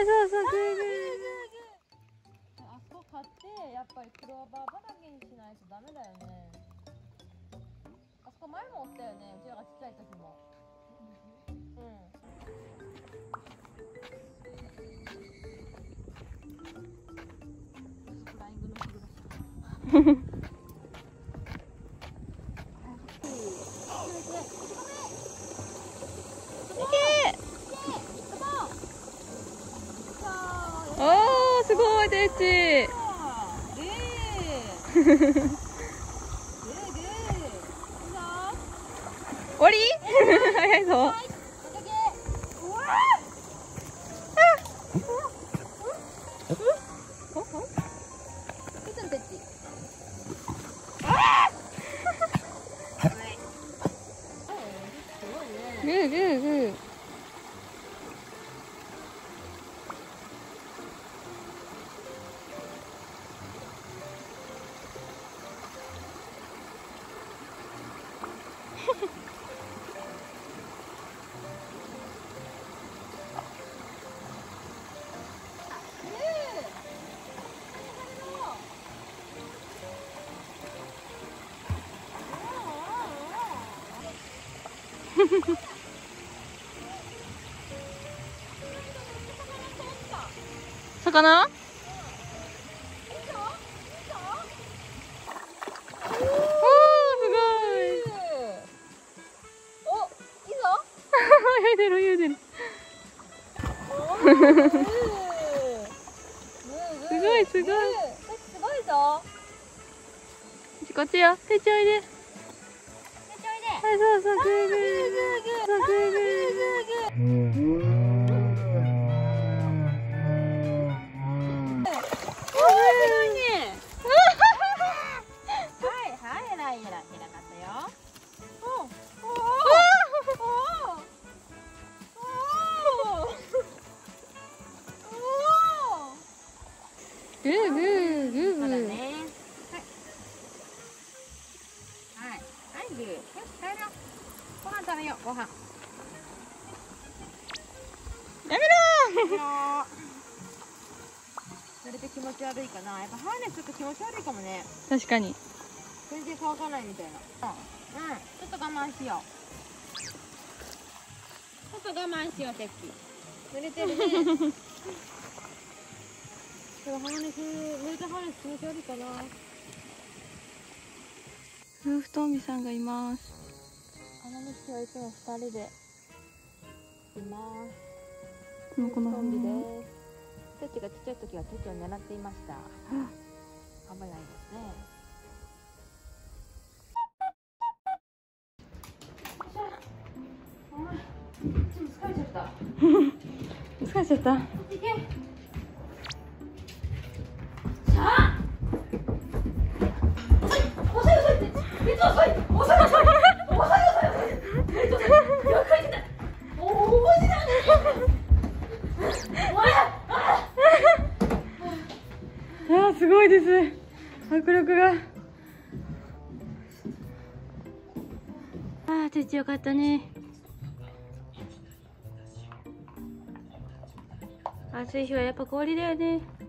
そうそう、グーグー。 あそこ買ってやっぱりクローバー畑にしないとダメだよね。あそこ前もおったよね、うちらがちっちゃい時も。フライングの日暮らし。 おー、すごい、てっち。終わり早いぞ。グーグーグー。魚？泳いでる泳いでる。すごいすごい。 すごいぞ。 こっちよ。てっちおいで。 めっちゃおいで。 はい、そうそう、グーグーグー。そう、グーグー。グーグーグーグー。 はい。はい、グー。よし、帰ろう。ご飯食べよう、ご飯。 やめろそれで気持ち悪いかな。やっぱハーネスちょっと気持ち悪いかもね。 ー。確かに。 全然乾かないみたいな。うん、ちょっと我慢しよう。ちょっと我慢しよう、てっき。濡れてるね。でもハーネス、濡れたハーネス気持ち悪いかな。 夫婦とみさんがいます。 あの2匹はいつも2人でいます。 この子のコンビです。てっちがちっちゃい時はてっちを狙っていました。危ないですね。疲れちゃった。 疲れちゃった。すごいです。迫力が。てっちよかったね。暑い日はやっぱ氷だよね。